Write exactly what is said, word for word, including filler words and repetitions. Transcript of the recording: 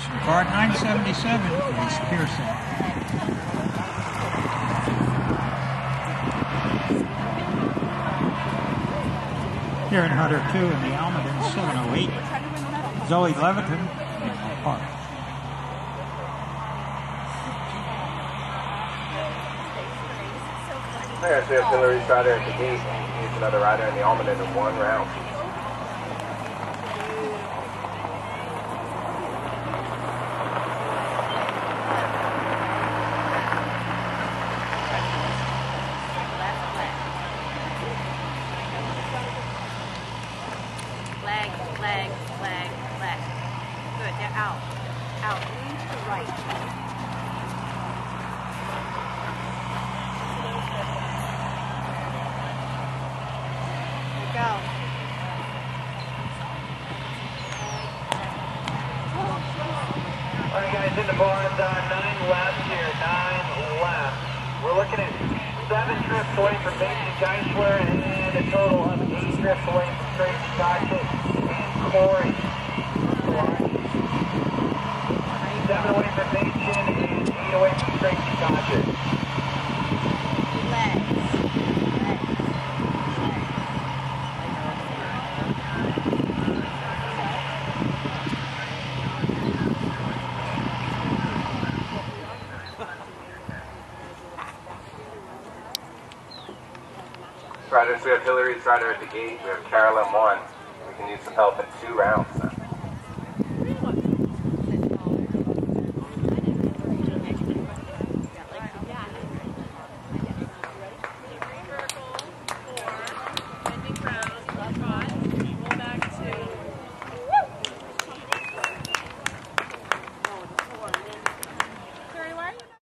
Card nine seventy-seven, Ace Pearson. Here in Hunter two in the Almaden, seven oh eight, Zoe Leviton in Park. There's the artillery rider at the gate. He's another rider in the Almaden in one round. Flag, flag, flag, flag. Good, they're out. Out, lean to the right. There you go. Alright guys, in the barn, uh, nine left here, nine left. We're looking at seven trips away from Mason Geisler and a total of eight trips away from Tracy Cotchett and Corey. Seven away from Mason and eight away from Tracy Cotchett. Legs. Riders, we have Hillary's rider at the gate. We have Carolyn one. We can use some help in two rounds.